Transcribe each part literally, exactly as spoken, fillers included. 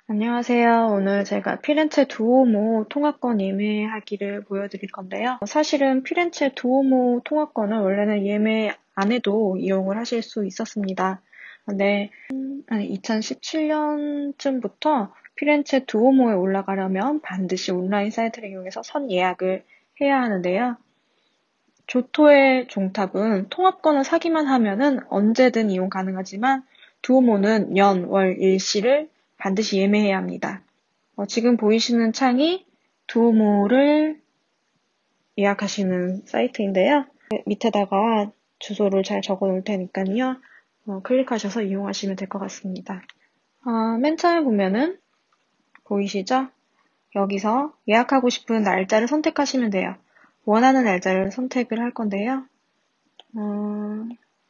안녕하세요. 오늘 제가 피렌체 두오모 통합권 예매하기를 보여드릴 건데요. 사실은 피렌체 두오모 통합권은 원래는 예매 안 해도 이용을 하실 수 있었습니다. 근데 이천십칠 년쯤부터 피렌체 두오모에 올라가려면 반드시 온라인 사이트를 이용해서 선 예약을 해야 하는데요. 조토의 종탑은 통합권을 사기만 하면은 언제든 이용 가능하지만 두오모는 연, 월, 일시를 반드시 예매해야 합니다. 어, 지금 보이시는 창이 두오모를 예약하시는 사이트인데요. 밑에다가 주소를 잘 적어 놓을 테니까요. 어, 클릭하셔서 이용하시면 될 것 같습니다. 어, 맨 처음에 보면은 보이시죠? 여기서 예약하고 싶은 날짜를 선택하시면 돼요. 원하는 날짜를 선택을 할 건데요. 어,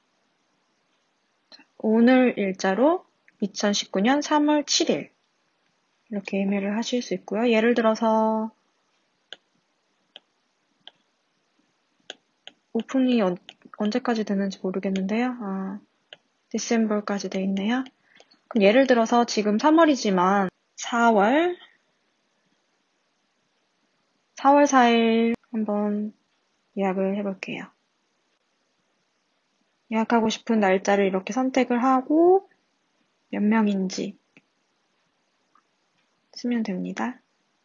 오늘 일자로 이천십구 년 삼월 칠일 이렇게 예매를 하실 수 있고요. 예를 들어서 오픈이 어, 언제까지 되는지 모르겠는데요. 아, 디셈버까지 돼 있네요. 그럼 예를 들어서 지금 삼월이지만 사월 사월 사일 한번 예약을 해볼게요. 예약하고 싶은 날짜를 이렇게 선택을 하고 몇 명인지 쓰면 됩니다.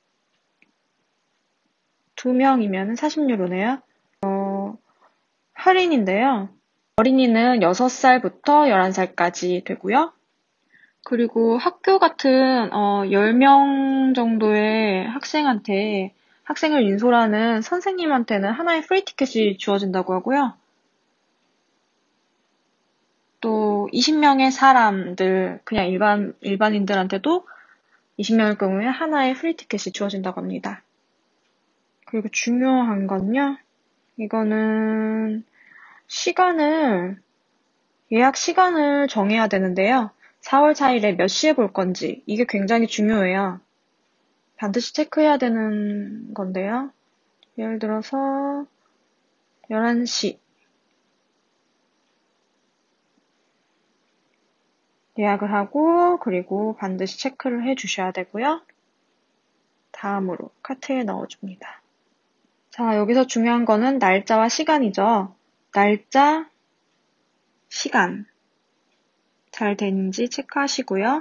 두 명이면 사십 유로네요. 어, 할인인데요. 어린이는 여섯 살부터 열한 살까지 되고요. 그리고 학교 같은 어, 열 명 정도의 학생한테 학생을 인솔하는 선생님한테는 하나의 프리 티켓이 주어진다고 하고요. 또 이십 명의 사람들, 그냥 일반, 일반인들한테도 이십 명일 경우에 하나의 프리 티켓이 주어진다고 합니다. 그리고 중요한 건요. 이거는 시간을, 예약 시간을 정해야 되는데요. 사월 사일에 몇 시에 볼 건지, 이게 굉장히 중요해요. 반드시 체크해야 되는 건데요. 예를 들어서 열한 시 예약을 하고 그리고 반드시 체크를 해주셔야 되고요. 다음으로 카트에 넣어줍니다. 자, 여기서 중요한 거는 날짜와 시간이죠. 날짜, 시간 잘 되는지 체크하시고요.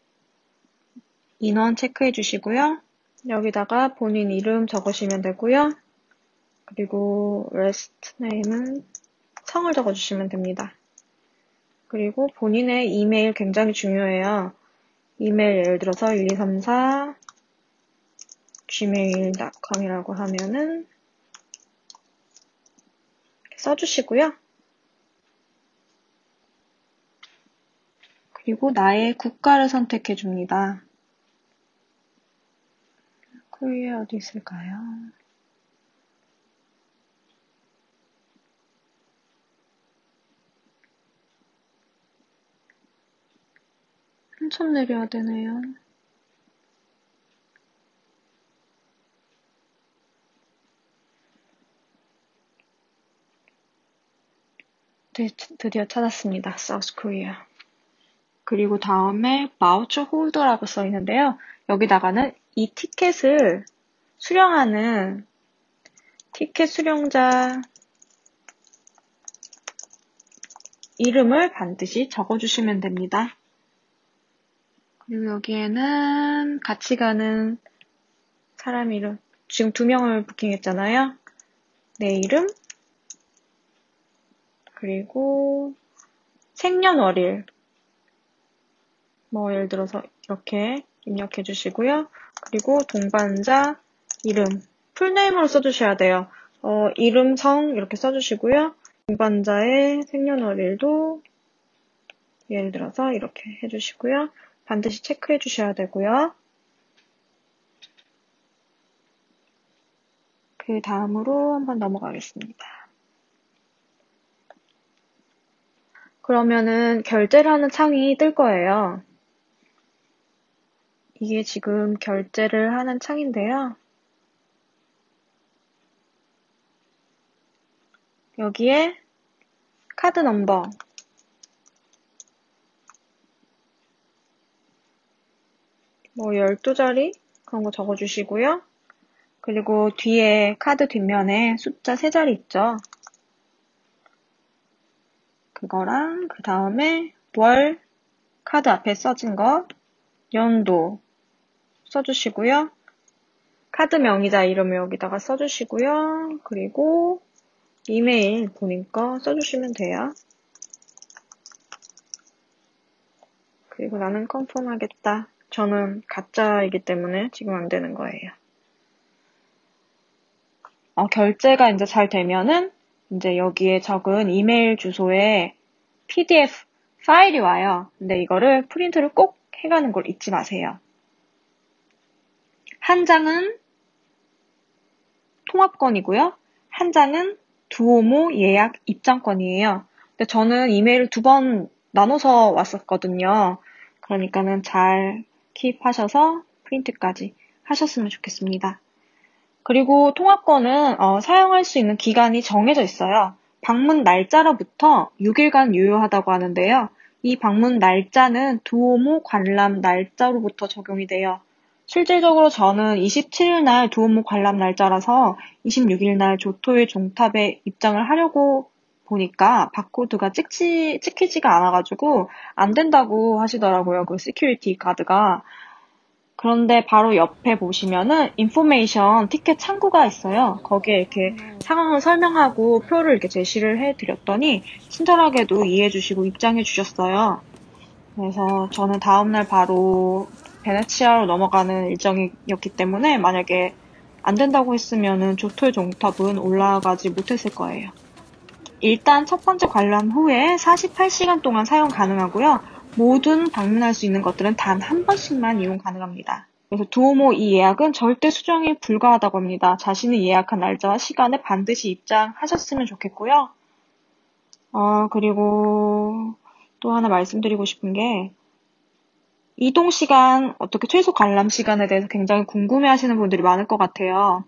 인원 체크해 주시고요. 여기다가 본인 이름 적으시면 되고요. 그리고 last name은 성을 적어주시면 됩니다. 그리고 본인의 이메일 굉장히 중요해요. 이메일 예를 들어서 일이삼사 지메일 닷컴이라고 하면은 써주시고요. 그리고 나의 국가를 선택해 줍니다. 코리아 어디 있을까요? 한참 내려야 되네요. 네, 드디어 찾았습니다. 사우스 코리아. 그리고 다음에 바우처 홀더라고 써 있는데요. 여기다가는 이 티켓을 수령하는 티켓 수령자 이름을 반드시 적어주시면 됩니다. 그리고 여기에는 같이 가는 사람 이름, 지금 두 명을 부킹했잖아요. 내 이름, 그리고 생년월일, 뭐 예를 들어서 이렇게 입력해 주시고요. 그리고 동반자 이름, 풀네임으로 써주셔야 돼요. 어, 이름, 성 이렇게 써주시고요. 동반자의 생년월일도 예를 들어서 이렇게 해주시고요. 반드시 체크해 주셔야 되고요. 그 다음으로 한번 넘어가겠습니다. 그러면은 결제를 하는 창이 뜰 거예요. 이게 지금 결제를 하는 창인데요. 여기에 카드 넘버, 뭐 열두 자리 그런 거 적어주시고요. 그리고 뒤에 카드 뒷면에 숫자 세 자리 있죠. 그거랑 그 다음에 월, 카드 앞에 써진 거, 연도 써주시고요. 카드 명의자 이름을 여기다가 써주시고요. 그리고 이메일 본인 거 써주시면 돼요. 그리고 나는 컨펌하겠다. 저는 가짜이기 때문에 지금 안 되는 거예요. 어, 결제가 이제 잘 되면은 이제 여기에 적은 이메일 주소에 피디에프 파일이 와요. 근데 이거를 프린트를 꼭 해가는 걸 잊지 마세요. 한 장은 통합권이고요. 한 장은 두오모 예약 입장권이에요. 근데 저는 이메일을 두 번 나눠서 왔었거든요. 그러니까는 잘 킵하셔서 프린트까지 하셨으면 좋겠습니다. 그리고 통합권은 어, 사용할 수 있는 기간이 정해져 있어요. 방문 날짜로부터 육 일간 유효하다고 하는데요. 이 방문 날짜는 두오모 관람 날짜로부터 적용이 돼요. 실질적으로 저는 이십칠 일 날 두오모 관람 날짜라서 이십육 일 날 조토일 종탑에 입장을 하려고 보니까 바코드가 찍지, 찍히지가 않아가지고 안 된다고 하시더라고요. 그 시큐리티 가드가. 그런데 바로 옆에 보시면은 인포메이션 티켓 창구가 있어요. 거기에 이렇게 상황을 설명하고 표를 이렇게 제시를 해드렸더니 친절하게도 이해해주시고 입장해주셨어요. 그래서 저는 다음날 바로 베네치아로 넘어가는 일정이었기 때문에 만약에 안 된다고 했으면은 조토의 종탑은 올라가지 못했을 거예요. 일단 첫 번째 관람 후에 사십팔 시간 동안 사용 가능하고요. 모든 방문할 수 있는 것들은 단 한 번씩만 이용 가능합니다. 그래서 두오모 이 예약은 절대 수정이 불가하다고 합니다. 자신이 예약한 날짜와 시간에 반드시 입장하셨으면 좋겠고요. 어, 그리고 또 하나 말씀드리고 싶은 게 이동 시간, 어떻게 최소 관람 시간에 대해서 굉장히 궁금해 하시는 분들이 많을 것 같아요.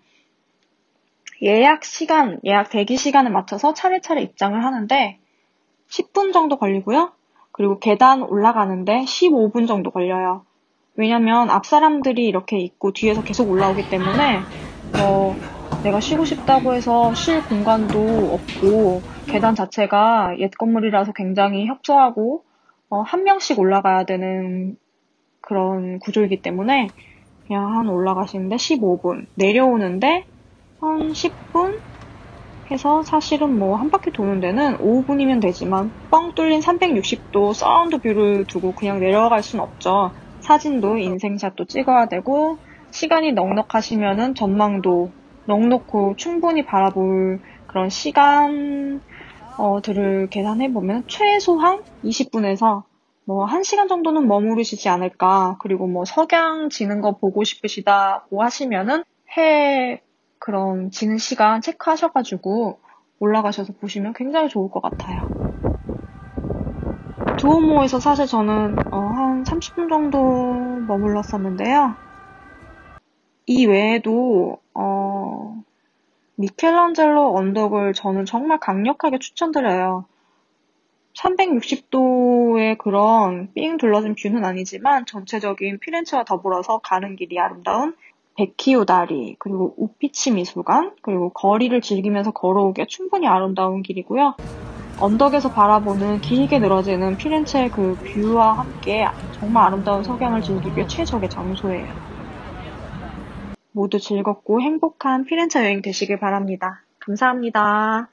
예약 시간, 예약 대기 시간에 맞춰서 차례차례 입장을 하는데 십 분 정도 걸리고요. 그리고 계단 올라가는데 십오 분 정도 걸려요. 왜냐면 앞 사람들이 이렇게 있고 뒤에서 계속 올라오기 때문에 어, 내가 쉬고 싶다고 해서 쉴 공간도 없고 계단 자체가 옛 건물이라서 굉장히 협소하고 어, 한 명씩 올라가야 되는 그런 구조이기 때문에 그냥 한 올라가시는데 십오 분, 내려오는데 한 십 분 해서 사실은 뭐 한 바퀴 도는 데는 오 분이면 되지만 뻥 뚫린 삼백육십 도 사운드 뷰를 두고 그냥 내려갈 순 없죠. 사진도 인생샷도 찍어야 되고 시간이 넉넉하시면은 전망도 넉넉고 충분히 바라볼 그런 시간 어, 들을 계산해보면 최소한 이십 분에서 뭐 한 시간 정도는 머무르시지 않을까. 그리고 뭐 석양 지는 거 보고 싶으시다고 하시면은 해 그런 지는 시간 체크하셔가지고 올라가셔서 보시면 굉장히 좋을 것 같아요. 두오모에서 사실 저는 어, 한 삼십 분 정도 머물렀었는데요. 이 외에도 어, 미켈란젤로 언덕을 저는 정말 강력하게 추천드려요. 삼백육십 도의 그런 삥 둘러진 뷰는 아니지만 전체적인 피렌체와 더불어서 가는 길이 아름다운 베키오 다리, 그리고 우피치 미술관, 그리고 거리를 즐기면서 걸어오기에 충분히 아름다운 길이고요. 언덕에서 바라보는 길게 늘어지는 피렌체의 그 뷰와 함께 정말 아름다운 석양을 즐기기에 최적의 장소예요. 모두 즐겁고 행복한 피렌체 여행 되시길 바랍니다. 감사합니다.